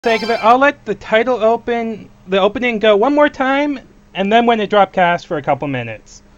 sake of it, I'll let the title opening go one more time, and then when it drop cast for a couple minutes.